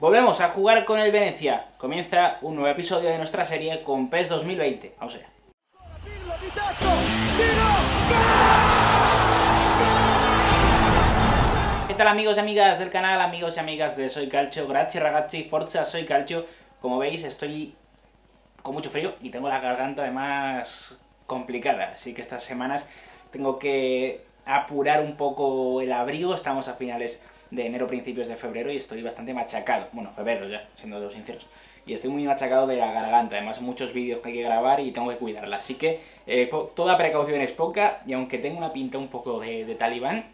Volvemos a jugar con el Venezia. Comienza un nuevo episodio de nuestra serie con PES 2020. Vamos allá. ¿Qué tal amigos y amigas del canal, amigos y amigas de Soy Calcio? Grazie ragazzi, forza Soy Calcio. Como veis estoy con mucho frío y tengo la garganta además complicada. Así que estas semanas tengo que apurar un poco el abrigo. Estamos a finales de enero, principios de febrero y estoy bastante machacado. Bueno, febrero ya, siendo sinceros. Y estoy muy machacado de la garganta. Además muchos vídeos que hay que grabar y tengo que cuidarla. Así que toda precaución es poca y aunque tengo una pinta un poco de talibán,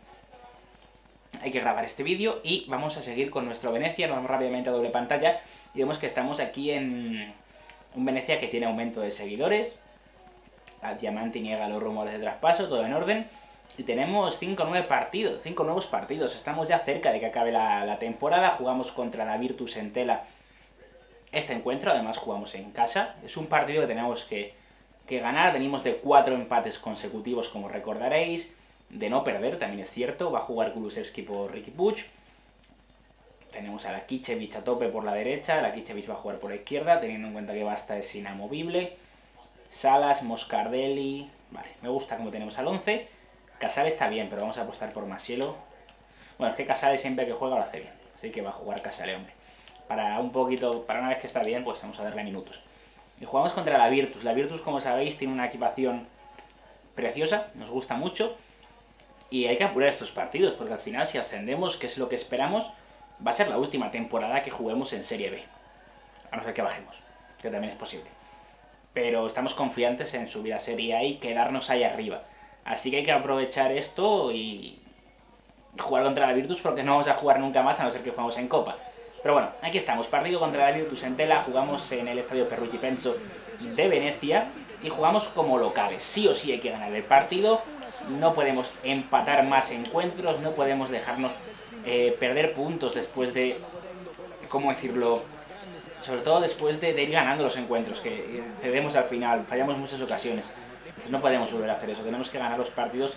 hay que grabar este vídeo y vamos a seguir con nuestro Venezia. Nos vamos rápidamente a doble pantalla y vemos que estamos aquí en un Venezia que tiene aumento de seguidores. Diamante niega los rumores de traspaso, todo en orden. Y tenemos 5 nuevos partidos. Estamos ya cerca de que acabe la temporada. Jugamos contra la Virtus Entela este encuentro, además jugamos en casa. Es un partido que tenemos que ganar. Venimos de 4 empates consecutivos, como recordaréis. De no perder, también es cierto. Va a jugar Kulusevski por Riqui Puig. Tenemos a Lakicevic a tope por la derecha. Lakicevic va a jugar por la izquierda, teniendo en cuenta que Basta es inamovible. Salas, Moscardelli. Vale, me gusta como tenemos al 11. Casale está bien, pero vamos a apostar por Masielo. Bueno, es que Casale siempre que juega lo hace bien. Así que va a jugar Casale, hombre. Para una vez que está bien, pues vamos a darle minutos. Y jugamos contra la Virtus. La Virtus, como sabéis, tiene una equipación preciosa. Nos gusta mucho. Y hay que apurar estos partidos, porque al final si ascendemos, que es lo que esperamos, va a ser la última temporada que juguemos en Serie B. A no ser que bajemos, que también es posible. Pero estamos confiantes en subir a Serie A y quedarnos ahí arriba. Así que hay que aprovechar esto y jugar contra la Virtus, porque no vamos a jugar nunca más a no ser que juguemos en Copa. Pero bueno, aquí estamos, partido contra la Virtus Entela, jugamos en el estadio Ferrucci Penso de Venecia y jugamos como locales. Sí o sí hay que ganar el partido, no podemos empatar más encuentros, no podemos dejarnos perder puntos después de, ¿cómo decirlo? Sobre todo después de ir ganando los encuentros, que cedemos al final, fallamos en muchas ocasiones. Pues no podemos volver a hacer eso, tenemos que ganar los partidos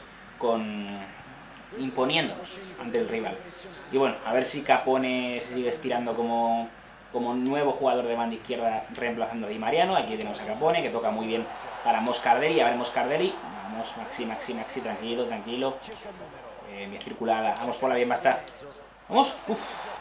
imponiéndonos ante el rival. Y bueno, a ver si Capone se sigue estirando como nuevo jugador de banda izquierda reemplazando a Di Mariano. Aquí tenemos a Capone, que toca muy bien para Moscardelli. A ver, Moscardelli. Vamos, Maxi, tranquilo. Bien circulada. Vamos por la bien, basta. Vamos. Uf.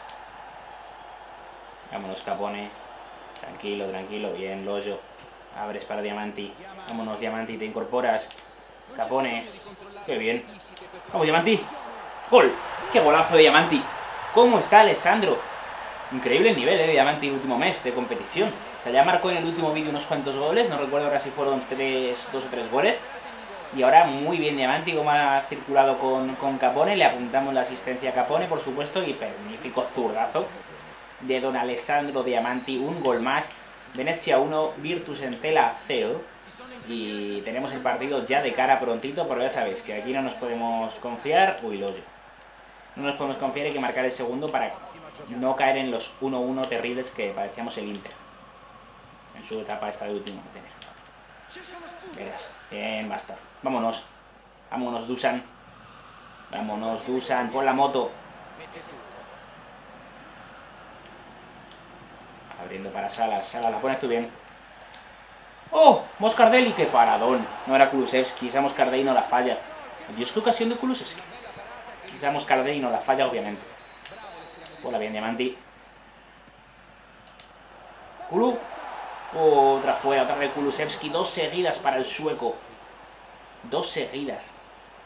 Vámonos, Capone. Tranquilo. Bien, Loyo. Abres para Diamanti. Vámonos, Diamanti, te incorporas. Capone. Qué bien. Vamos, Diamanti. ¡Gol! ¡Qué golazo de Diamanti! ¿Cómo está Alessandro? Increíble el nivel de Diamanti el último mes de competición. O sea, ya marcó en el último vídeo unos cuantos goles. No recuerdo ahora si fueron 2 o 3 goles. Y ahora muy bien Diamanti, como ha circulado con Capone. Le apuntamos la asistencia a Capone, por supuesto. Y magnífico zurdazo de don Alessandro Diamanti. Un gol más. Venezia 1, Virtus Entela 0. Y tenemos el partido ya de cara prontito, porque ya sabéis que aquí no nos podemos confiar. Uy, Loyo. No nos podemos confiar, hay que marcar el segundo para no caer en los 1-1 terribles que parecíamos el Inter en su etapa esta de último de enero. Verás. Bien, basta. Vámonos, Dusan. Pon la moto. Abriendo para Salas, la pones tú bien. ¡Oh! Moscardelli, qué paradón. No era Kulusevski, esa Moscardelli no la falla. Dios, qué ocasión de Kulusevski. Esa Moscardelli no la falla, obviamente. Hola, bien, Diamanti. Kulu. Oh, otra fuera, otra de Kulusevski. 2 seguidas para el sueco. 2 seguidas.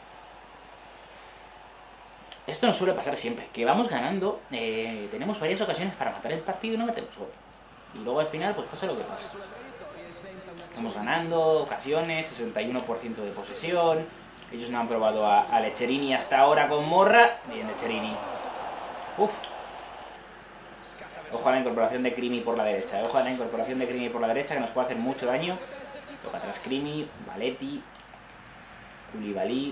Esto nos suele pasar siempre. Que vamos ganando, tenemos varias ocasiones para matar el partido y no metemos gol. Y luego al final, pues pasa lo que pasa. Estamos ganando ocasiones, 61% de posesión. Ellos no han probado a Lecherini hasta ahora con Morra. Bien, Lecherini. Uf. Ojo a la incorporación de Crimi por la derecha. Que nos puede hacer mucho daño. Toca atrás Crimi, Valetti, Koulibaly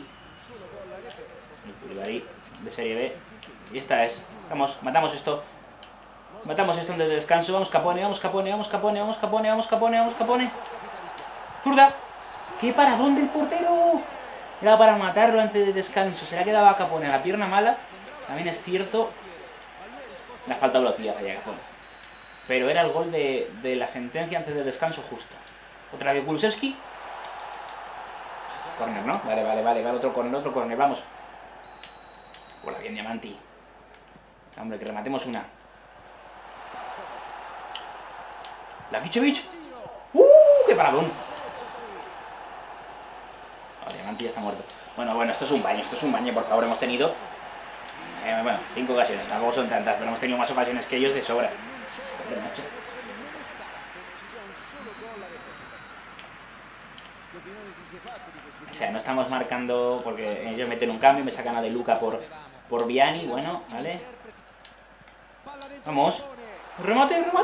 de Serie B. Y esta es. Vamos, matamos esto antes del descanso. Vamos, Capone. ¡Zurda! ¡Qué paradón del portero! Era para matarlo antes del descanso. Se le ha quedado a Capone a la pierna mala. También es cierto. Le ha faltado velocidad a Cajón. Pero era el gol de la sentencia antes del descanso justo. Otra de Kulusevski. Corner, ¿no? Vale. Otro corner, vamos. Hola, bien, Diamanti. Hombre, que rematemos una. Lakicevic. ¡Qué paradón! Oh, Diamanti ya está muerto. Bueno, esto es un baño, por favor. Hemos tenido... bueno, 5 ocasiones, tampoco son tantas, pero hemos tenido más ocasiones que ellos de sobra. Joder, macho. O sea, no estamos marcando porque ellos meten un cambio, me sacan a De Luca por Viani, bueno, vale. Vamos. Remate, arriba.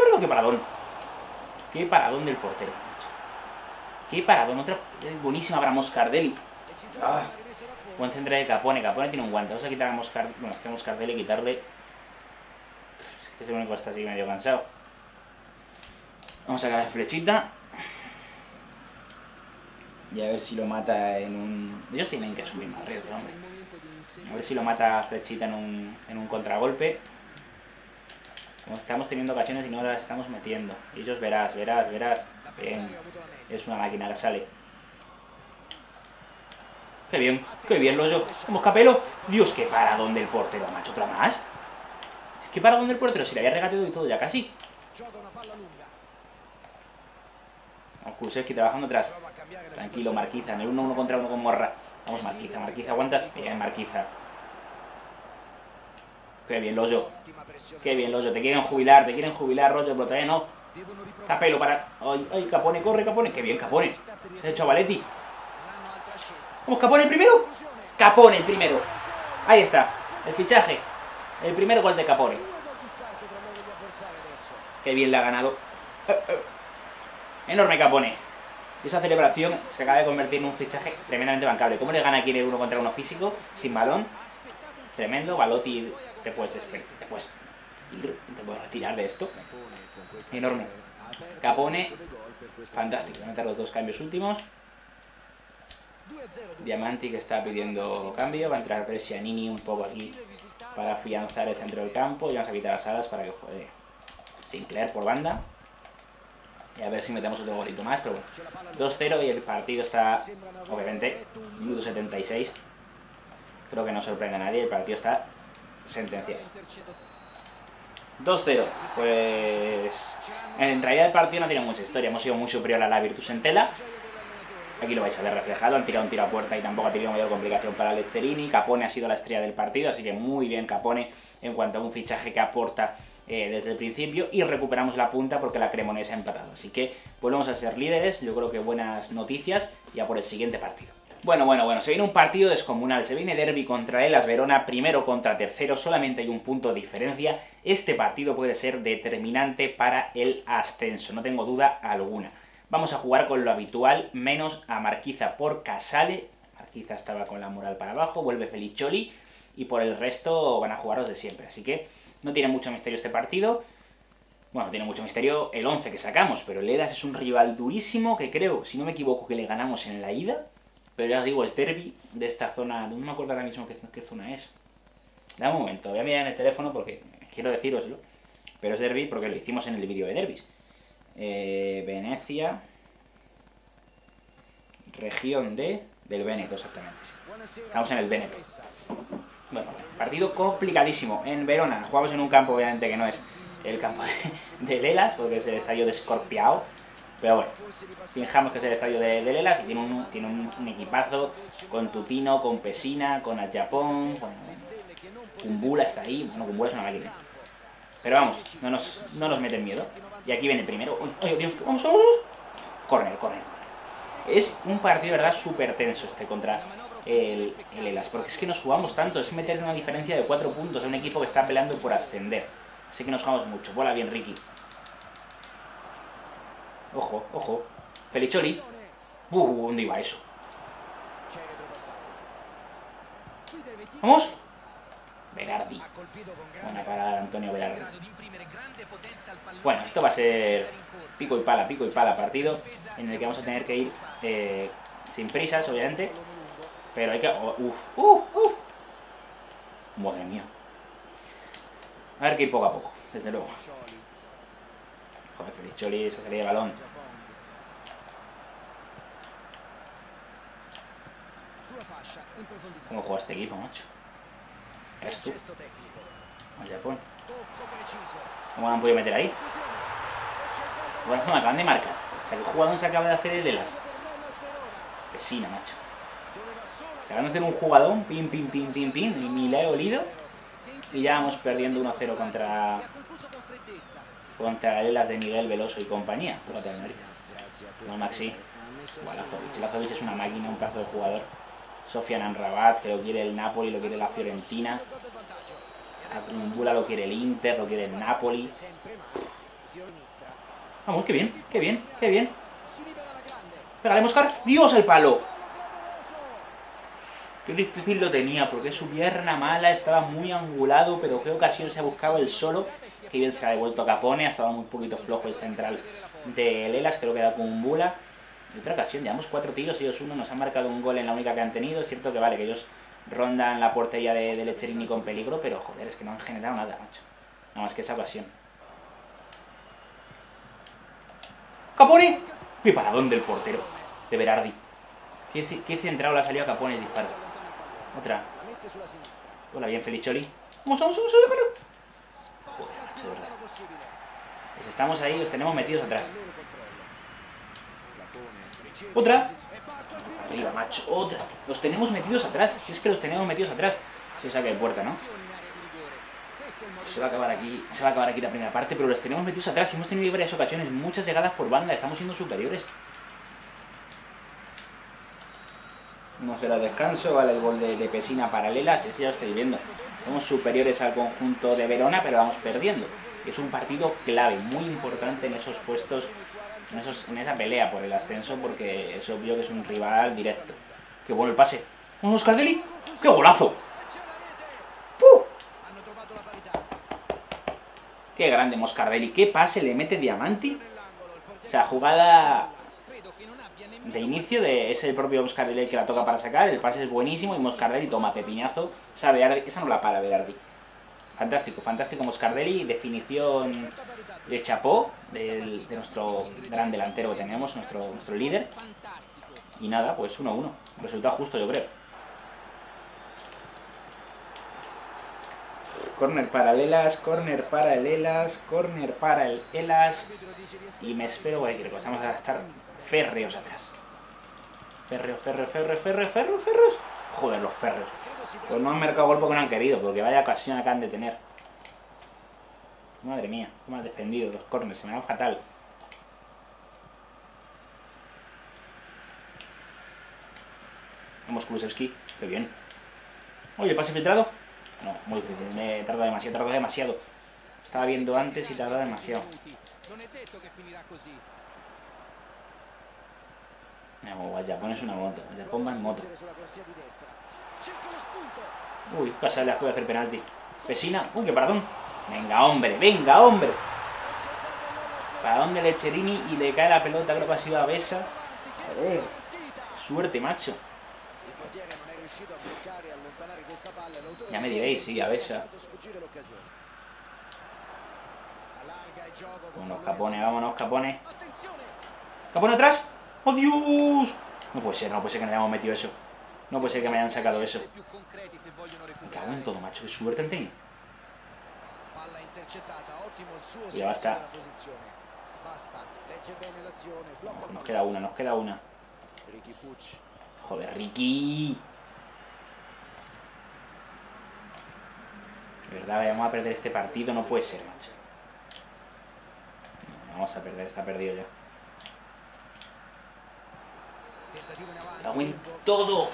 Qué paradón del portero, macho. Qué paradón, otra buenísima para Moscardelli. Buen centro de Capone tiene un guante. Vamos a quitar a Moscardelli y quitarle... Es que ese único está así medio cansado. Vamos a sacar la flechita. Y a ver si lo mata en un... Ellos tienen que subir más riesgo, hombre. A ver si lo mata flechita en un contragolpe. Como estamos teniendo ocasiones y no las estamos metiendo. Y ellos verás. Bien. Es una máquina que sale. Qué bien, Loyo. Vamos, Capello. Dios, qué paradón del portero, macho. ¿Otra más? ¿Qué paradón del portero? Si le había regateado y todo ya casi. Vamos, Kulusevski trabajando atrás. Tranquilo, Marquiza. En el 1-1 contra 1 con Morra. Vamos, Marquiza, ¿aguantas? Bien, Marquiza. Qué bien, Loyo. Te quieren jubilar, Roger, pero todavía no. Capello para... Ay, Capone, corre, Capone. Qué bien, Capone. Se ha hecho a Valetti. Vamos, Capone el primero. Ahí está, el fichaje. El primer gol de Capone. Qué bien le ha ganado. Enorme Capone. Esa celebración se acaba de convertir en un fichaje tremendamente bancable. ¿Cómo le gana aquí en el 1 contra 1 físico? Sin balón. Tremendo. Balotti, te puedes retirar de esto. Enorme. Capone. Fantástico. Voy a meter los 2 cambios últimos. Diamanti, que está pidiendo cambio. Va a entrar Brescianini un poco aquí para afianzar el centro del campo. Y vamos a quitar las alas para que juegue Sinclair por banda. Y a ver si metemos otro golito más. Pero bueno, 2-0 y el partido está, obviamente, minuto 76. Creo que no sorprende a nadie. El partido está sentenciado. 2-0. Pues en realidad el partido no tiene mucha historia. Hemos sido muy superior a la Virtus Entella. Aquí lo vais a ver reflejado, han tirado un tiro a puerta y tampoco ha tenido mayor complicación para Letterini. Capone ha sido la estrella del partido, así que muy bien Capone en cuanto a un fichaje que aporta desde el principio. Y recuperamos la punta porque la Cremonese ha empatado. Así que volvemos a ser líderes, yo creo que buenas noticias ya por el siguiente partido. Bueno, se viene un partido descomunal, se viene derbi contra Hellas Verona, primero contra tercero, solamente hay un punto de diferencia. Este partido puede ser determinante para el ascenso, no tengo duda alguna. Vamos a jugar con lo habitual, menos a Marquiza por Casale. Marquiza estaba con la moral para abajo, vuelve Felicioli y por el resto van a jugar los de siempre. Así que no tiene mucho misterio este partido. Bueno, tiene mucho misterio el 11 que sacamos, pero el Hellas es un rival durísimo que creo, si no me equivoco, que le ganamos en la ida. Pero ya os digo, es derbi de esta zona, no me acuerdo ahora mismo qué zona es. Dame un momento, voy a mirar en el teléfono porque quiero decíroslo. Pero es derbi porque lo hicimos en el vídeo de derbis. Venecia, región del Véneto, exactamente. Estamos en el Véneto. Bueno, partido complicadísimo. En Verona, jugamos en un campo, obviamente, que no es el campo de Hellas, porque es el estadio de Scorpiao. Pero bueno, fijamos que es el estadio de Hellas y tiene un equipazo con Tutino, con Pesina, con Ajapón, con Kumbula está ahí. Bueno, Kumbula es una máquina. Pero vamos, no nos meten miedo. Y aquí viene el primero. ¡Ay, Dios! ¡Vamos! Corner. Es un partido, de verdad, súper tenso este contra el Hellas. Porque es que nos jugamos tanto. Es meter una diferencia de 4 puntos a un equipo que está peleando por ascender. Así que nos jugamos mucho. Bola bien, Ricky. Ojo. Felicioli. ¿Dónde iba eso? ¡Vamos! Berardi. Buena parada de Antonio Berardi. Bueno, esto va a ser pico y pala partido en el que vamos a tener que ir sin prisas, obviamente. Pero hay que... ¡Uf! ¡Madre mía! A ver que ir poco a poco, desde luego. Joder, Felicholi, esa salida de balón. ¿Cómo juega este equipo, macho? ¿Eres tú? Al Japón. ¿Cómo han podido meter ahí? Bueno, me acaban de marcar. O sea, ¿qué jugador se acaba de hacer el Elas? Pesina, macho. Se acaban de hacer un jugadón, pim, pim, pim, pim, pim, y ni le he olido. Y ya vamos perdiendo 1-0 contra el Elas de Miguel Veloso y compañía. Tócate las narices. No, Maxi. Lazovic es una máquina, un pedazo de jugador. Sofian Amrabat, que lo quiere el Napoli, lo quiere la Fiorentina. Kumbula lo quiere el Inter, lo quiere el Napoli. Vamos, qué bien, qué bien, qué bien. Pégale, Moscar. ¡Dios, el palo! Qué difícil lo tenía, porque su pierna mala estaba muy angulado, pero qué ocasión se ha buscado el solo. Qué bien se ha devuelto a Capone, ha estado muy poquito flojo el central de Lelas, creo que era Kumbula. En otra ocasión, llevamos 4 tiros, ellos uno, nos han marcado un gol en la única que han tenido. Es cierto que vale, que ellos rondan la portería de Lecherini con peligro, pero joder, es que no han generado nada, macho. Nada más que esa ocasión. ¡Capone! ¡Qué paradón del portero! De Berardi. ¿Qué centrado le ha salido a Capone el disparo? Otra. Hola, bien, Felicholi. ¡Vamos, vamos, vamos! Joder, macho, de verdad. Pues estamos ahí, los tenemos metidos atrás. Otra. Arriba, macho, otra. Los tenemos metidos atrás. Si es que los tenemos metidos atrás. Se saca de puerta, ¿no? Se va a acabar aquí la primera parte, pero los tenemos metidos atrás. Hemos tenido varias ocasiones, muchas llegadas por banda. Estamos siendo superiores. 1-0 al descanso, vale el gol de Pesina Paralelas. Es que ya lo estoy viendo. Somos superiores al conjunto de Verona, pero vamos perdiendo. Es un partido clave, muy importante en esos puestos, en esa pelea por el ascenso, porque es obvio que es un rival directo. Qué bueno el pase. ¿Un Moscardelli? ¡Qué golazo! ¡Puh! ¡Qué grande Moscardelli! ¡Qué pase le mete Diamanti! O sea, jugada de inicio es el propio Moscardelli que la toca para sacar. El pase es buenísimo y Moscardelli toma pepinazo. Esa no la para Berardi. Fantástico, fantástico Moscardelli, definición de chapó de nuestro gran delantero que tenemos, nuestro líder. Y nada, pues 1-1. Resultado justo, yo creo. Corner para el Elas, corner para el Elas, corner para el Elas. Y me espero cualquier cosa. Vamos a estar férreos atrás. Férreos. Joder, los férreos. Pues no han marcado gol porque no han querido, porque vaya ocasión acaban de tener. Madre mía, cómo han defendido los corners, se me va fatal. Vamos, Kulusevski, qué bien. Oye, ¿pase filtrado? No, muy difícil, me tarda demasiado. Estaba viendo antes y tarda demasiado. No, ya pones una moto, ya ponga en moto. Uy, pasa, le puede hacer penalti. Pesina, uy, qué paradón. Venga, hombre, venga, hombre. Paradón de Lecherini y le cae la pelota, creo que ha sido a Besa. Joder, suerte, macho. Ya me diréis, sí, a Besa. Vámonos, Capone, vámonos, Capone. ¡Capone atrás! ¡Oh, Dios! No puede ser que me hayamos metido eso. No puede ser que me hayan sacado eso. Me cago en todo, macho. Qué suerte han tenido. Ya basta. Nos queda una. Joder, Ricky. De verdad, vamos a perder este partido. No puede ser, macho. No, vamos a perder, está perdido ya. Cago en todo.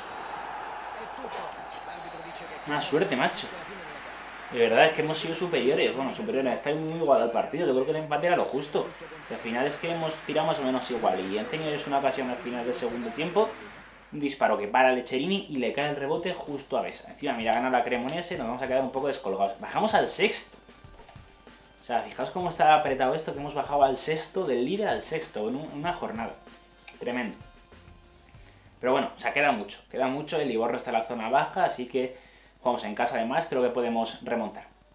Una suerte, macho. De verdad, es que hemos sido superiores. Bueno, superiores. Está muy igual al partido. Yo creo que el empate era lo justo. O sea, al final es que hemos tirado más o menos igual. Y han tenido una ocasión al final del segundo tiempo. Un disparo que para Lecherini y le cae el rebote justo a Besa. Encima, mira, gana la Cremonese. Nos vamos a quedar un poco descolgados. Bajamos al sexto. O sea, fijaos cómo está apretado esto, que hemos bajado al sexto, del líder al sexto, en una jornada. Tremendo. Pero bueno, o sea, queda mucho. El Livorno está en la zona baja, así que jugamos en casa además, creo que podemos remontar.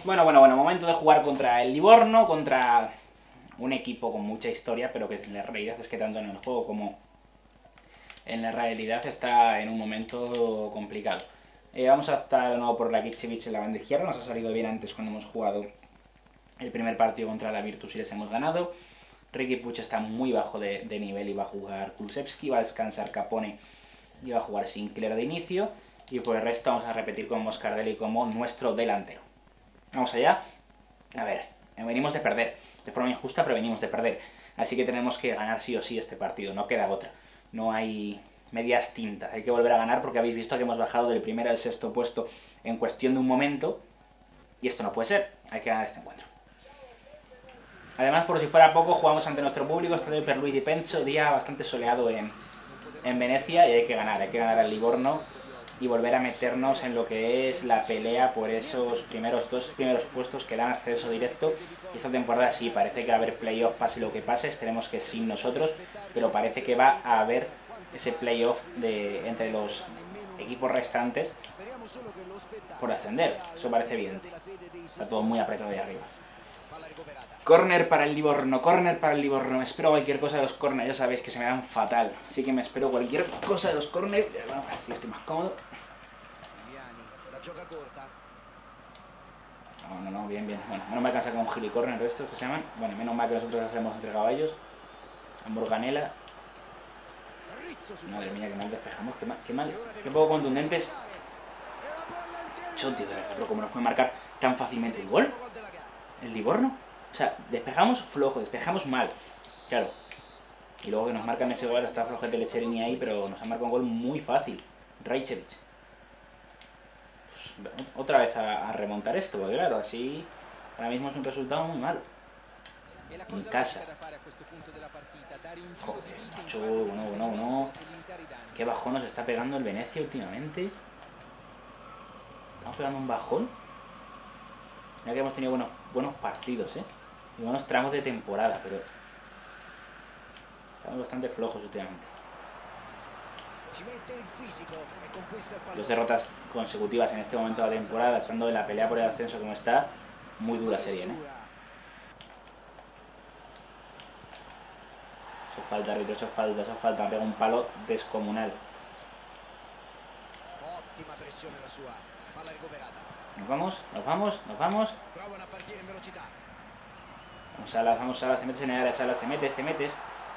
Bueno, momento de jugar contra el Livorno, contra un equipo con mucha historia, pero que en la realidad es que tanto en el juego como en la realidad está en un momento complicado. Vamos a estar de nuevo por la Kichevich en la banda izquierda, nos ha salido bien antes cuando hemos jugado el primer partido contra la Virtus y les hemos ganado. Riqui Puig está muy bajo de nivel y va a jugar Kulusevski, va a descansar Capone y va a jugar Sinclair de inicio. Y por el resto vamos a repetir con Moscardelli como nuestro delantero. Vamos allá. A ver, venimos de perder. De forma injusta, pero venimos de perder. Así que tenemos que ganar sí o sí este partido. No queda otra. No hay medias tintas. Hay que volver a ganar porque habéis visto que hemos bajado del primero al sexto puesto en cuestión de un momento. Y esto no puede ser. Hay que ganar este encuentro. Además, por si fuera poco, jugamos ante nuestro público. Estadio Pierluigi Penso. Día bastante soleado en Venecia. Y hay que ganar. Hay que ganar al Livorno y volver a meternos en lo que es la pelea por esos dos primeros puestos que dan acceso directo. Y esta temporada sí, parece que va a haber playoff pase lo que pase, esperemos que sin nosotros, pero parece que va a haber ese playoff entre los equipos restantes por ascender. Eso parece bien. Está todo muy apretado ahí arriba. Corner para el Livorno, corner para el Livorno. Me espero cualquier cosa de los corners, ya sabéis que se me dan fatal. Así que me espero cualquier cosa de los corners. Bueno, así estoy más cómodo. No, bien. Bueno, menos mal que han sacado un gilicorner de estos que se llaman. Bueno, menos mal que nosotros les hemos entregado a ellos. A Morganela. Madre mía, qué mal despejamos, qué poco contundentes. Chotti, pero como nos puede marcar tan fácilmente el gol, el Livorno. O sea, despejamos flojo, despejamos mal. Claro. Y luego que nos marcan ese gol, está flojete Lecherini ahí, pero nos han marcado un gol muy fácil. Rajcevic. Pues, otra vez a remontar esto, porque claro, así ahora mismo es un resultado muy malo. En casa. Joder, macho, bueno. Qué bajón nos está pegando el Venecia últimamente. Estamos pegando un bajón. Mira que hemos tenido buenos partidos, y buenos tramos de temporada, pero estamos bastante flojos últimamente. 2 derrotas consecutivas en este momento de la temporada, estando en la pelea por el ascenso como está, muy dura serie, Eso falta, Rito, eso falta, pega un palo descomunal. Nos vamos. Vamos, Salas, te metes en el área, Salas, te metes.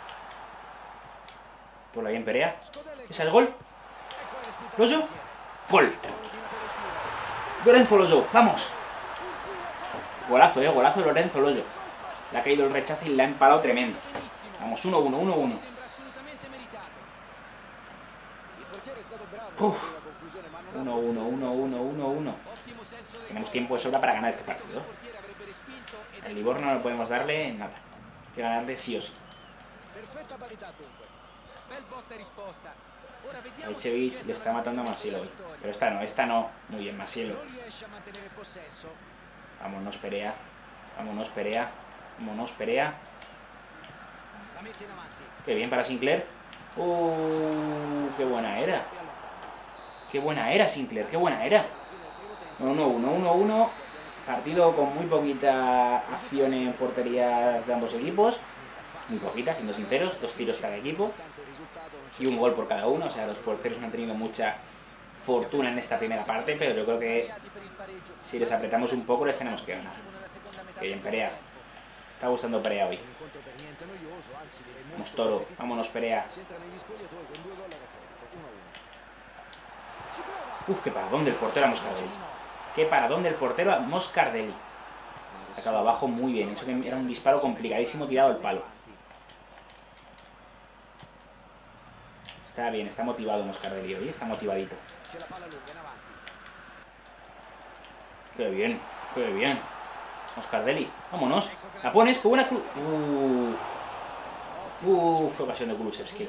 Por la bien Perea. ¿Es el gol? ¿Loyo? ¡Gol! Lorenzo Loyo, ¡vamos! Golazo, golazo de Lorenzo Loyo. Le ha caído el rechazo y le ha empalado tremendo. Vamos, 1-1. Uf. 1-1. Tenemos tiempo de sobra para ganar este partido. El Livorno no podemos darle nada. Hay que ganarle sí o sí. Rajcevic le está matando a Masielo hoy. Pero esta no. Muy bien, Masielo. Vámonos, Perea. Qué bien para Sinclair. Qué buena era Sinclair, qué buena era. 1-1. Partido con muy poquita acción en porterías de ambos equipos. Muy poquita, siendo sinceros. 2 tiros cada equipo. Y un gol por cada uno. O sea, los porteros no han tenido mucha fortuna en esta primera parte. Pero yo creo que si les apretamos un poco les tenemos que ganar. Qué bien, Perea. Está gustando Perea hoy. Vamos, Toro. Vámonos, Perea. Qué paradón del portero a Moscardelli. Sacado abajo muy bien. Eso que era un disparo complicadísimo tirado al palo. Está bien, está motivado Moscardelli hoy. Está motivadito. Qué bien. Moscardelli, vámonos. La pones, qué buena qué ocasión de Kulusevski,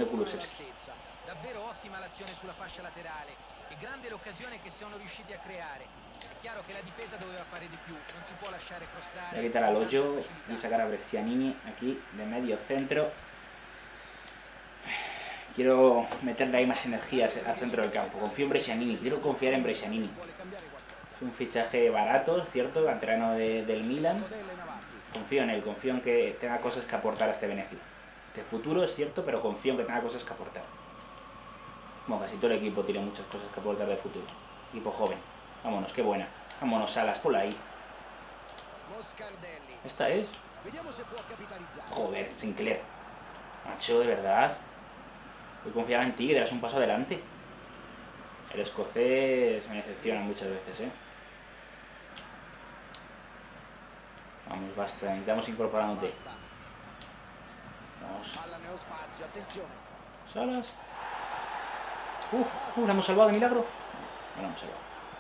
grande l'occasione che siamo riusciti a creare. È chiaro che la difesa doveva fare di più, non si può lasciare crossare. Voy a quitar al Hoyo y sacar a Brescianini aquí de medio centro. Quiero meterle ahí más energías al centro del campo. Confío en Brescianini, quiero confiar en Brescianini. Es un fichaje barato, ¿cierto? Canterano del Milan. Confío en él, confío en que tenga cosas que aportar a este Venecia. De futuro es cierto, pero confío en que tenga cosas que aportar. Bueno, casi todo el equipo tiene muchas cosas que aportar de futuro. Equipo joven. Vámonos, qué buena. Vámonos, Salas, ponla ahí. ¿Esta es? Joder, Sinclair. Macho, de verdad. Yo confiaba en ti, que darás un paso adelante. El escocés me decepciona muchas veces, ¿eh? Vamos, basta, necesitamos incorporándote. Vamos. Salas. La hemos salvado de milagro. No la hemos salvado.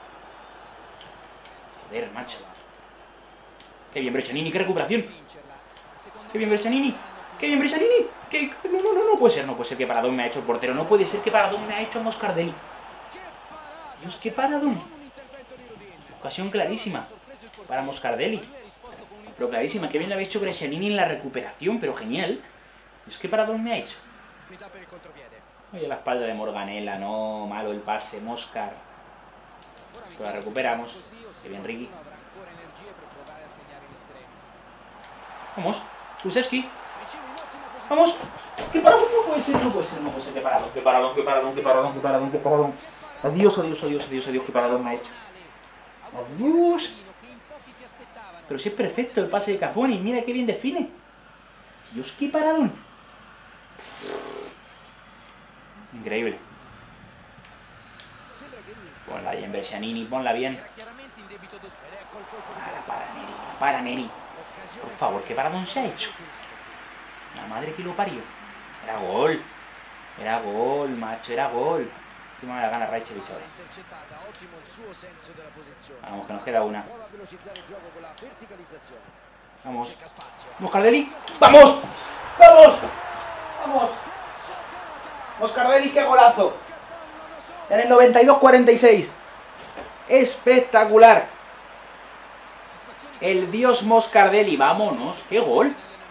Joder, macho. Qué bien, Brescianini, qué recuperación. Qué bien, Brescianini. Qué bien, Brescianini. No puede ser que paradón me ha hecho el portero. No puede ser que paradón me ha hecho Moscardelli. Dios, qué paradón. Ocasión clarísima para Moscardelli. Pero clarísima, que bien le había hecho Brescianini en la recuperación, pero genial. Dios, qué paradón me ha hecho. Oye, la espalda de Morganella, no, malo el pase, Moscar. Pero la recuperamos. Qué bien, Ricky. Vamos, Kulusevski. Vamos. ¡Qué paradón! No puede ser. ¡Qué paradón! Adiós, qué paradón me ha hecho. Adiós. Pero si es perfecto el pase de Caponi, mira qué bien define. Dios, qué paradón. Increíble. Ponla bien, Brescianini, ponla bien. Para Neri. Por favor, qué paradón se ha hecho. La madre que lo parió. Era gol, macho, era gol. Encima me la gana Raicevic ahora. Vamos, que nos queda una. Vamos. Moscardelli. ¡Vamos! Moscardelli, qué golazo. En el 92-46. Espectacular. El dios Moscardelli. Vámonos. ¡Qué gol!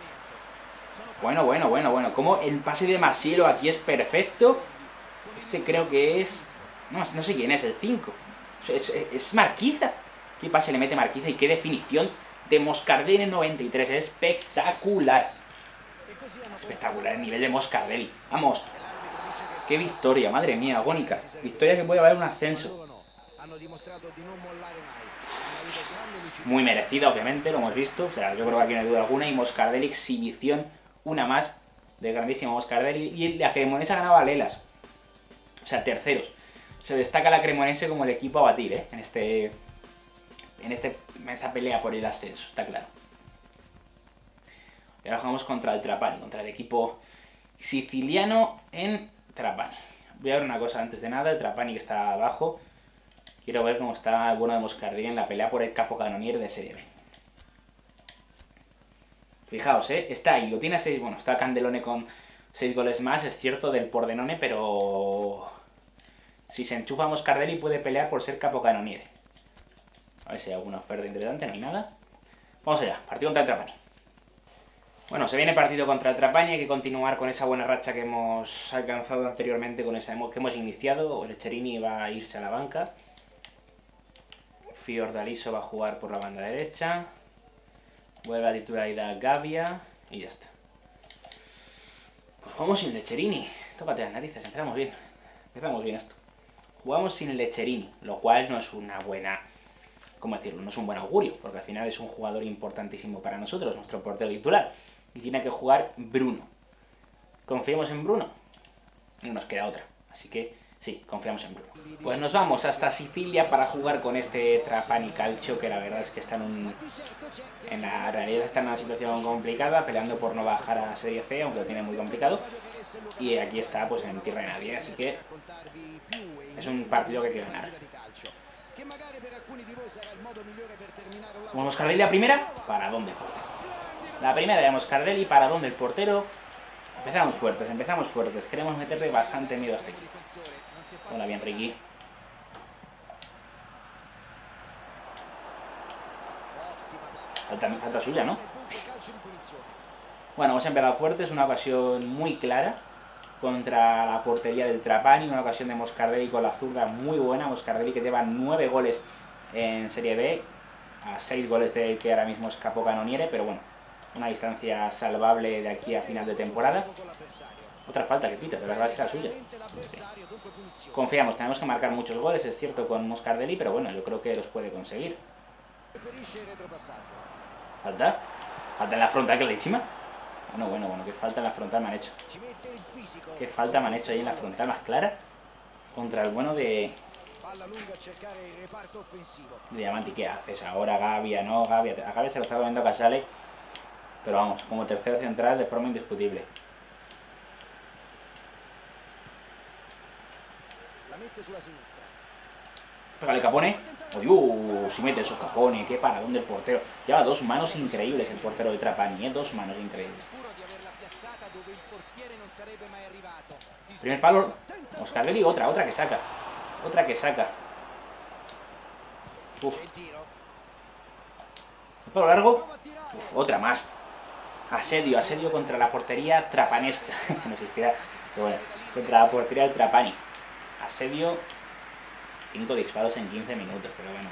Bueno. Como el pase de Masielo aquí es perfecto. Este creo que es... No sé quién es, el 5. Es Marquiza. ¿Qué pase le mete Marquiza? Y qué definición de Moscardelli en 93. Espectacular. Espectacular el nivel de Moscardelli. Vamos. Qué victoria, madre mía, agónica. Victoria que puede haber un ascenso. Muy merecida, obviamente, lo hemos visto. O sea, yo creo que aquí no hay duda alguna. Y Moscardelli, exhibición, una más de grandísimo Moscardelli. Y la Cremonese ha ganado a Lelas. O sea, terceros. Se destaca la Cremonese como el equipo a batir, ¿eh? En esta pelea por el ascenso, está claro. Y ahora jugamos contra el Trapani, contra el equipo siciliano en Trapani. Voy a ver una cosa antes de nada, el Trapani que está abajo. Quiero ver cómo está el bueno de Moscardelli en la pelea por el capocannoniere de Serie B. Fijaos, está ahí, lo tiene a 6, bueno, está Candelone con 6 goles más, es cierto, del Pordenone, pero si se enchufa a Moscardelli puede pelear por ser capocannoniere. A ver si hay alguna oferta interesante, no hay nada. Vamos allá, partido contra el Trapani. Bueno, se viene partido contra el Trapani, hay que continuar con esa buena racha que hemos alcanzado anteriormente, con esa que hemos iniciado. Lecherini va a irse a la banca. Fiordaliso va a jugar por la banda derecha. Vuelve a titularidad Gavia y ya está. Pues jugamos sin Lecherini. Tócate las narices, empezamos bien esto. Jugamos sin Lecherini, lo cual no es una buena... ¿Cómo decirlo? No es un buen augurio, porque al final es un jugador importantísimo para nosotros, nuestro portero titular. Y tiene que jugar Bruno. ¿Confiamos en Bruno? No nos queda otra, así que sí, confiamos en Bruno. Pues nos vamos hasta Sicilia para jugar con este Trapani Calcio, que la verdad es que está en la realidad está en una situación complicada, peleando por no bajar a Serie C, aunque lo tiene muy complicado. Y aquí está pues en tierra de nadie, así que es un partido que hay que ganar. Moscardelli la primera, ¿para dónde? La primera de Moscardelli, ¿para dónde el portero? Empezamos fuertes, queremos meterle bastante miedo a este equipo. Hola, bien, Ricky. Falta suya, ¿no? Bueno, hemos empezado fuertes, una ocasión muy clara contra la portería del Trapani, una ocasión de Moscardelli con la zurda muy buena. Moscardelli que lleva 9 goles en Serie B, a 6 goles de que ahora mismo es capocannoniere, pero bueno, una distancia salvable de aquí a final de temporada. Otra falta que pita, de verdad será suya. Sí. Confiamos, tenemos que marcar muchos goles, es cierto, con Moscardelli, pero bueno, yo creo que los puede conseguir. ¿Falta? ¿Falta en la frontal clarísima? Bueno, qué falta en la frontal me han hecho. Qué falta me han hecho ahí en la frontal más clara contra el bueno de Diamanti. ¿Qué haces ahora, Gavia? No, Gavia. A Gavia se lo está comiendo a Casale, pero vamos, como tercero central de forma indiscutible. Pégale, Capone. ¡Oh, Dios! Si mete esos Capone, qué paradón del portero. Lleva 2 manos increíbles el portero de Trapani, 2 manos increíbles. Primer palo, Moscardelli, otra que saca. Otra que saca. Uf. Un palo largo. Uf, otra más. Asedio contra la portería trapanesca. No existirá, pero bueno, contra la portería del Trapani. Asedio, 5 disparos en 15 minutos, pero bueno.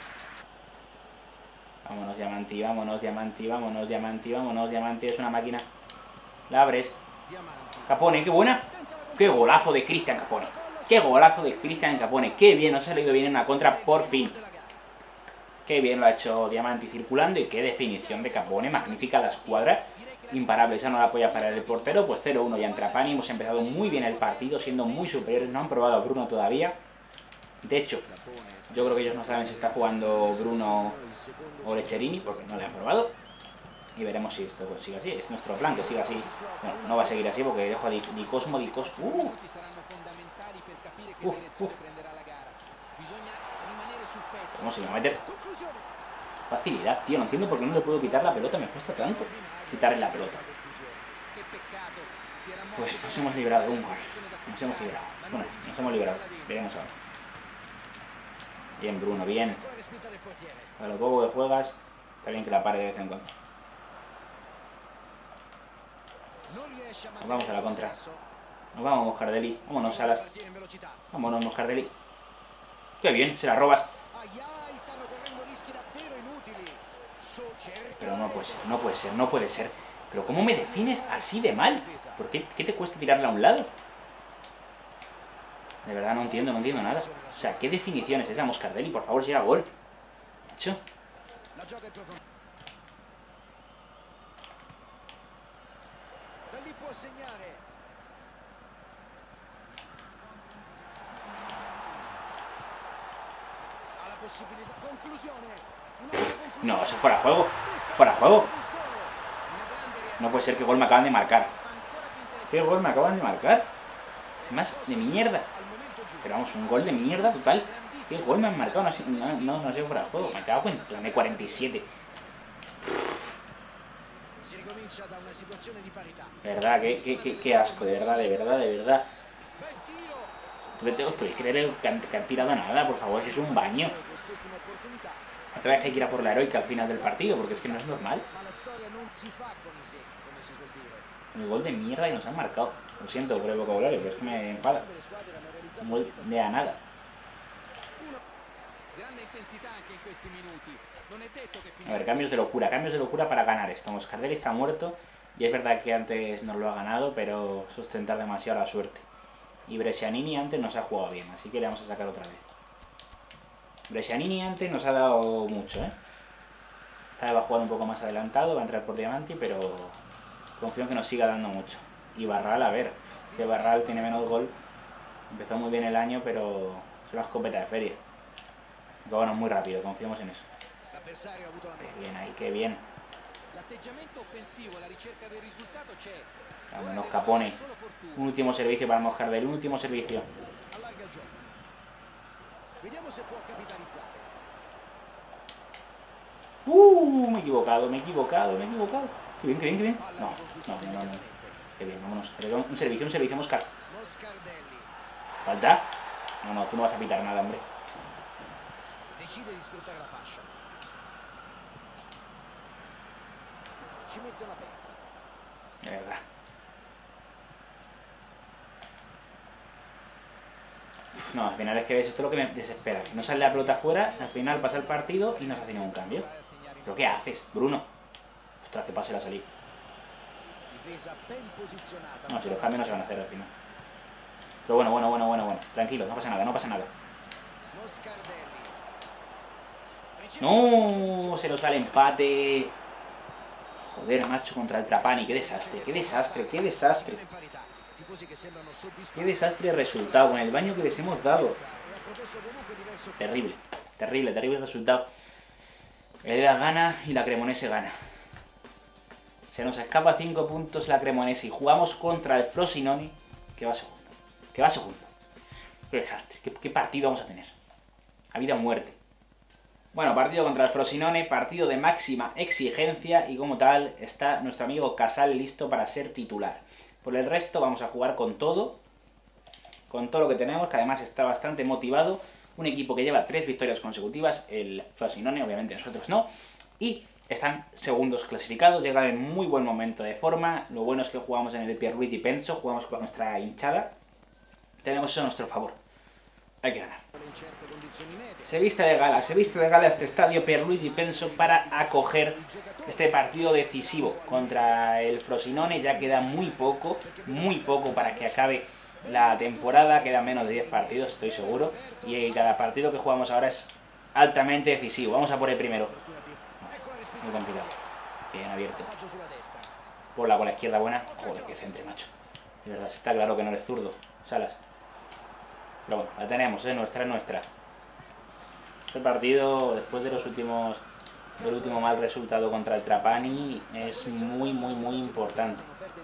Vámonos, Diamanti, vámonos, Diamanti, vámonos, Diamanti, vámonos, Diamanti, es una máquina. La abres. Capone, qué buena. Qué golazo de Cristian Capone. Qué golazo de Cristian Capone. Qué bien, nos ha salido bien en una contra, por fin. Qué bien lo ha hecho Diamanti circulando y qué definición de Capone. Magnífica la escuadra. Imparable, esa no la apoya para el portero. Pues 0-1 ya en Trapani. Hemos empezado muy bien el partido, siendo muy superiores. No han probado a Bruno todavía. De hecho, yo creo que ellos no saben si está jugando Bruno o Lecherini, porque no le han probado. Y veremos si esto sigue así. Es nuestro plan que siga así. Bueno, no va a seguir así porque dejo a Di Cosmo. ¿Cómo se me va a meter? Facilidad, tío. No entiendo por qué no le puedo quitar la pelota. Me cuesta tanto quitarle la pelota. Pues nos hemos librado de un gol. Nos hemos librado. Bueno, nos hemos librado. Veremos ahora. Bien, Bruno, bien. A lo poco que juegas, está bien que la pare de vez en cuando. Nos vamos a la contra. Nos vamos, Moscardelli. Vámonos, Salas. Vámonos, Moscardelli. Qué bien, se la robas. Pero no puede ser, no puede ser, no puede ser. Pero ¿cómo me defines así de mal? ¿Por qué te cuesta tirarla a un lado? De verdad no entiendo nada. O sea, ¿qué definición es esa, Moscardelli? Por favor, si era gol. ¿Hecho? No, eso fuera juego. Fuera juego. No puede ser, que gol me acaban de marcar. ¿Qué gol me acaban de marcar? Más de mierda. Pero vamos, un gol de mierda total. ¿Qué gol me han marcado? No sé fuera de juego. Me cago en el 47. De verdad, qué asco, de verdad. ¿Os podéis creer que han tirado nada? Por favor, si es un baño. Otra vez hay que ir a por la heroica al final del partido, porque es que no es normal. El gol de mierda que nos han marcado. Lo siento por el vocabulario, pero es que me enfada. Un gol de a nada. A ver, cambios de locura para ganar esto. Moscardelli está muerto. Y es verdad que antes nos lo ha ganado, pero sustentar demasiado la suerte. Y Brescianini antes nos ha jugado bien, así que le vamos a sacar otra vez. Brescianini antes nos ha dado mucho, ¿eh? Esta vez va a jugar un poco más adelantado, va a entrar por Diamanti, pero confío en que nos siga dando mucho. Y Barral, a ver, que Barral tiene menos gol. Empezó muy bien el año, pero es una escopeta de feria. Pero bueno, muy rápido, confiamos en eso. Qué bien ahí, qué bien. Vámonos, Capone. Un último servicio para Moscardelli, un último servicio. Me he equivocado. Qué bien. No. Qué bien, vámonos. Un servicio, Moscar. ¿Falta? No, tú no vas a pitar nada, hombre. De verdad. No, al final es que ves, esto es lo que me desespera. Que no sale la pelota afuera, al final pasa el partido y no se hace ningún cambio. ¿Pero qué haces, Bruno? Ostras, que pase la salida. No, si los cambios no se van a hacer al final. Pero bueno. Tranquilo, no pasa nada, no pasa nada. ¡No! Se nos va el empate. Joder, macho, contra el Trapani. ¡Qué desastre, qué desastre, qué desastre! ¡Qué desastre de resultado! Con el baño que les hemos dado. Terrible, terrible, terrible resultado. El Hellas gana y la Cremonese gana. Se nos escapa 5 puntos la Cremonese y jugamos contra el Frosinone, que va segundo. Que va segundo. Qué desastre, qué partido vamos a tener. A vida o muerte. Bueno, partido contra el Frosinone, partido de máxima exigencia y como tal está nuestro amigo Casal listo para ser titular. Por el resto vamos a jugar con todo lo que tenemos, que además está bastante motivado. Un equipo que lleva 3 victorias consecutivas, el Frosinone, obviamente nosotros no, y están segundos clasificados, llegan en muy buen momento de forma. Lo bueno es que jugamos en el Pierluigi Penso, jugamos con nuestra hinchada, tenemos eso a nuestro favor. Hay que ganar. Se viste de gala este estadio Pierluigi Penso para acoger este partido decisivo contra el Frosinone. Ya queda muy poco para que acabe la temporada, queda menos de 10 partidos, estoy seguro, y cada partido que jugamos ahora es altamente decisivo. Vamos a por el primero. Muy complicado. Bien abierto. Por la izquierda buena. Joder, qué centre, macho. De verdad, está claro que no eres zurdo, Salas. Pero bueno, la tenemos, nuestra es nuestra. Este partido, después de del último mal resultado contra el Trapani, es muy importante.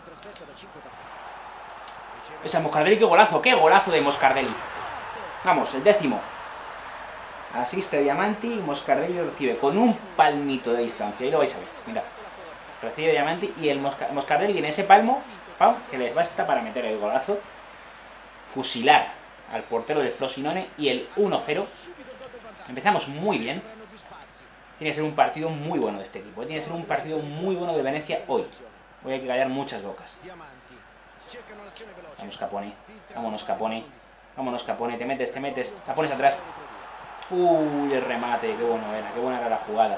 Esa Moscardelli, qué golazo de Moscardelli. Vamos, el 10º. Asiste Diamanti y Moscardelli recibe con un palmito de distancia. Ahí lo vais a ver, mirad. Recibe Diamanti y el Moscardelli en ese palmo, ¡pam!, que les basta para meter el golazo. Fusilar al portero del Frosinone y el 1-0. Empezamos muy bien. Tiene que ser un partido muy bueno de este equipo. Tiene que ser un partido muy bueno de Venecia hoy. Hoy hay que callar muchas bocas. Vamos, Capone. Vámonos, Capone. Vámonos, Capone. Te metes. La pones atrás. Uy, el remate. Qué buena era la jugada.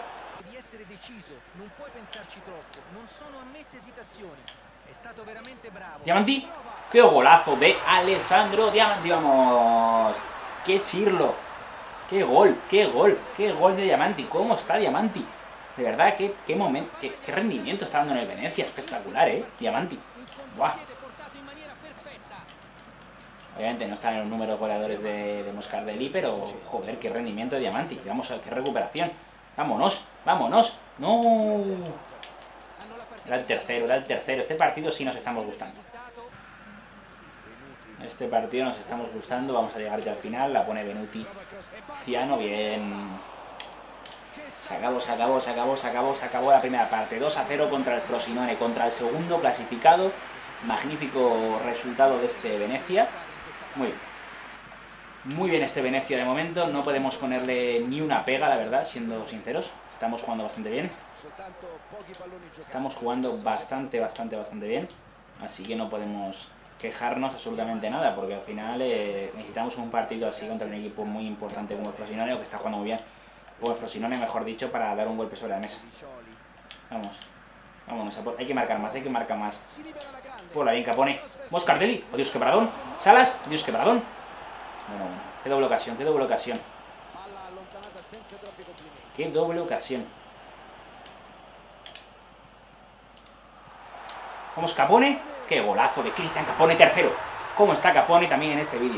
Diamanti. ¡Qué golazo de Alessandro Diamanti! ¡Vamos! ¡Qué chirlo! ¡Qué gol de Diamanti! ¿Cómo está Diamanti? De verdad, qué momento, qué rendimiento está dando en el Venecia. Espectacular, Diamanti. ¡Buah! Obviamente no están en los números goleadores de Moscardelli, pero joder, qué rendimiento de Diamanti. Vamos a ver, qué recuperación. ¡Vámonos! ¡No! Era el tercero. Este partido sí nos estamos gustando. Vamos a llegar ya al final. La pone Benuti. Ciano, bien. Se acabó la primera parte. 2-0 contra el Frosinone, contra el segundo clasificado. Magnífico resultado de este Venecia. Muy bien este Venecia de momento. No podemos ponerle ni una pega, la verdad, siendo sinceros. Estamos jugando bastante bien. Estamos jugando bastante bien. Así que no podemos quejarnos absolutamente nada, porque al final necesitamos un partido así contra un equipo muy importante como el Frosinone, o que está jugando muy bien, o el Frosinone, mejor dicho, para dar un golpe sobre la mesa. Vámonos, hay que marcar más. Por la bien, Capone. Moscardelli, oh Dios, qué paradón. Salas, Dios, qué paradón. Bueno, qué doble ocasión. Qué doble ocasión. Vamos, Capone. Qué golazo de Cristian Capone, tercero. ¿Cómo está Capone también en este vídeo?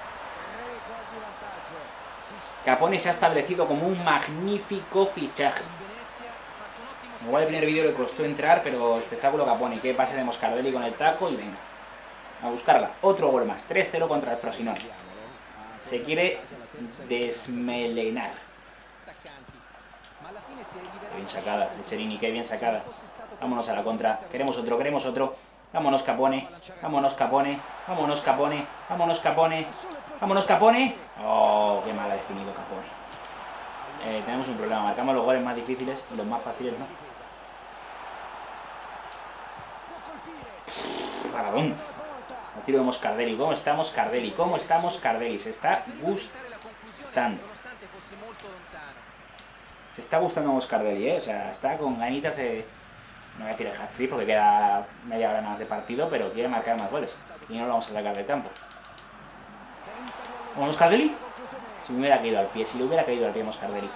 Capone se ha establecido como un magnífico fichaje. Igual el primer vídeo le costó entrar, pero espectáculo Capone. Qué pase de Moscardelli con el taco y venga. A buscarla. Otro gol más. 3-0 contra el Frosinone. Se quiere desmelenar. Bien sacada, Lecherini, qué bien sacada. Vámonos a la contra. Queremos otro. Vámonos, Capone. Oh, qué mal ha definido Capone. Tenemos un problema. Marcamos los goles más difíciles y los más fáciles no. Paradón. tiro de Moscardelli. ¿Cómo está Moscardelli? ¿Cómo está Moscardelli? Se está gustando. Se está gustando Moscardelli, ¿eh? O sea, está con ganitas de... No voy a tirar el hat-trick porque queda media hora más de partido, pero quiere marcar más goles. Y no lo vamos a sacar del campo. ¿Vamos Moscardelli? Si me hubiera caído al pie, si le hubiera caído al pie Moscardelli.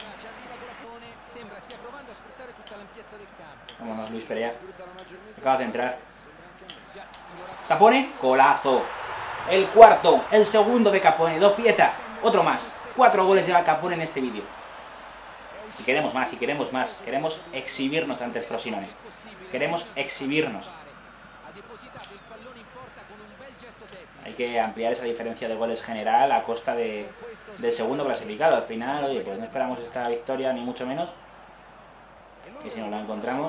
Vámonos, Luis Perea. Acaba de entrar. Capone, golazo. El cuarto, el segundo de Capone. Dos Pieta, otro más. 4 goles lleva Capone en este vídeo. Y queremos más, y queremos más. Queremos exhibirnos ante el Frosinone. Queremos exhibirnos. Hay que ampliar esa diferencia de goles general a costa del segundo clasificado. Al final, oye, pues no esperamos esta victoria, ni mucho menos. Que si no la encontramos.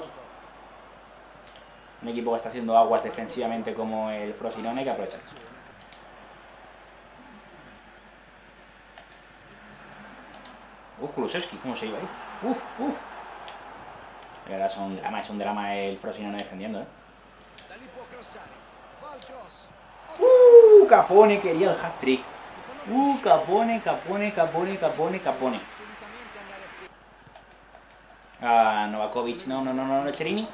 Un equipo que está haciendo aguas defensivamente como el Frosinone, que aprovecha. Kulusevski, ¿cómo se iba ahí? Ahora es un drama el Frosinone defendiendo, ¿eh? Capone quería el hat-trick. Capone. Ah, Novakovic, no, Cherini.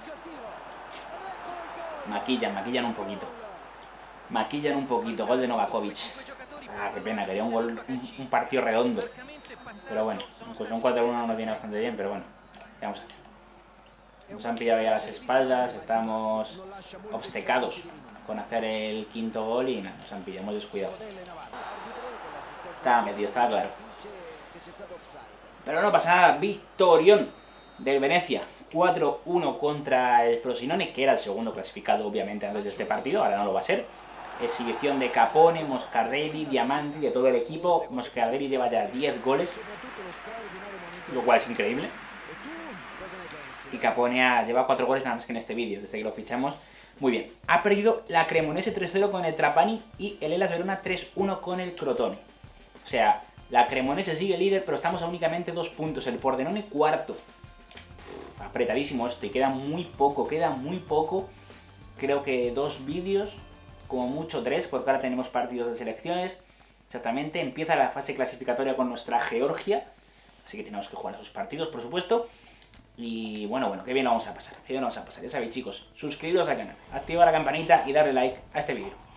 Maquillan un poquito. Gol de Novakovic. Ah, qué pena, quería un partido redondo. Pero bueno, pues un 4-1 nos viene bastante bien, pero bueno, ¿qué vamos a hacer? Nos han pillado ya las espaldas, estamos obcecados con hacer el quinto gol y nada, nos han pillado, hemos descuidado. Estaba metido, estaba claro. Pero no pasa nada, victorión del Venezia. 4-1 contra el Frosinone, que era el segundo clasificado obviamente antes de este partido, ahora no lo va a ser. Exhibición de Capone, Moscardelli, Diamanti, de todo el equipo. Moscardelli lleva ya 10 goles, lo cual es increíble. Y Capone lleva 4 goles nada más que en este vídeo, desde que lo fichamos. Muy bien. Ha perdido la Cremonese 3-0 con el Trapani y el Hellas Verona 3-1 con el Crotone. O sea, la Cremonese sigue líder, pero estamos a únicamente 2 puntos. El Pordenone cuarto. Apretadísimo esto y queda muy poco. Creo que 2 vídeos, como mucho 3, porque ahora tenemos partidos de selecciones. Exactamente, empieza la fase clasificatoria con nuestra Georgia. Así que tenemos que jugar esos partidos, por supuesto. Y bueno, qué bien lo vamos a pasar. Ya sabéis, chicos, suscribiros al canal, activar la campanita y darle like a este vídeo.